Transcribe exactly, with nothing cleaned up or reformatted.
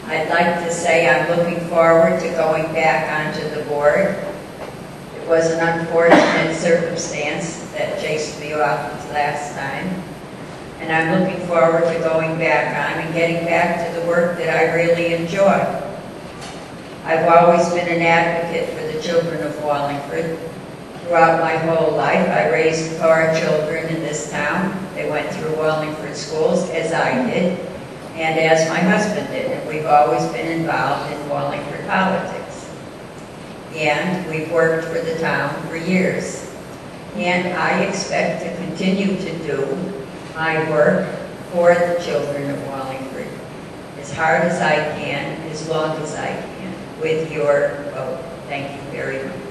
I'd like to say I'm looking forward to going back onto the board. It was an unfortunate circumstance that chased me off last time. And I'm looking forward to going back on and getting back to the work that I really enjoy. I've always been an advocate for the children of Wallingford. Throughout my whole life, I raised four children in this town. They went through Wallingford schools, as I did, and as my husband did, and we've always been involved in Wallingford politics. And we've worked for the town for years. And I expect to continue to do my work for the children of Wallingford as hard as I can, as long as I can, with your vote. Thank you very much.